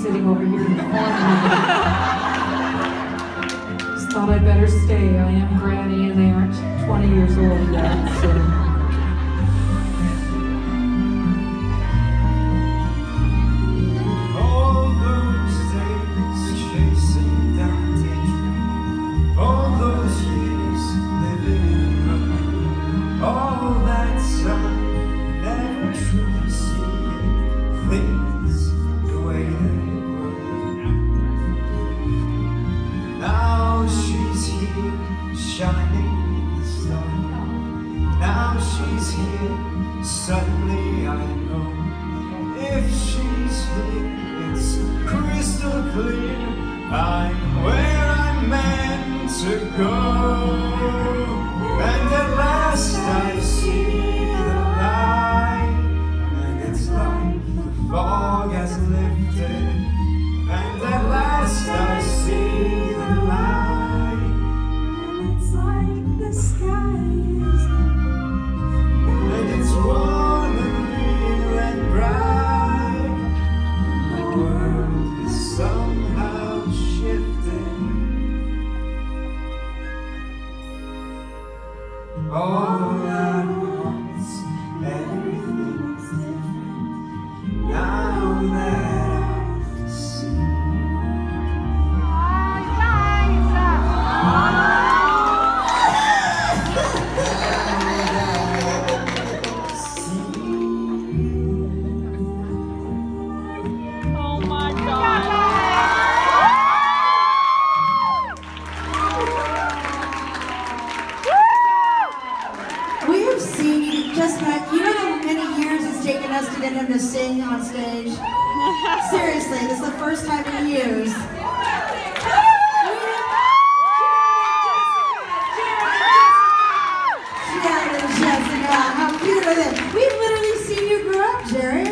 sitting over here in the corner. Just thought I'd better stay. I am Granny and Aunt, 20 years old yet, so. Suddenly I know if she's here, it's crystal clear. I'm where I'm meant to go, and at last I see the light, and it's like the fog has lifted, and at last I see the light, and it's like the sky is blue, and it's warm and real and bright. The world is somehow shifting. All at once, everything's different now that I've seen. We have seen just that. You know how many years it's taken us to get him to sing on stage? Seriously, this is the first time in years. Jared and Jessica, how cute are they? We've literally seen you grow up, Jared.